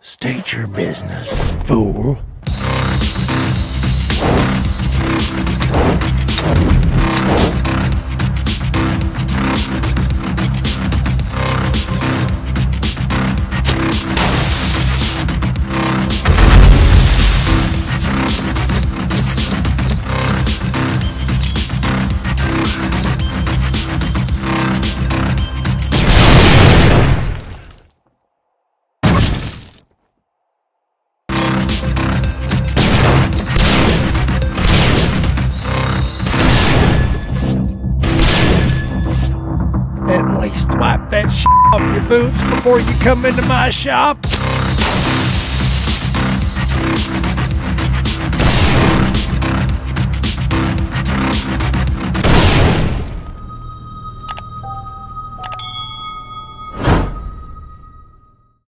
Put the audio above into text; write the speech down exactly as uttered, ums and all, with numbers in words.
State your business, fool. At least wipe that shit off your boots before you come into my shop.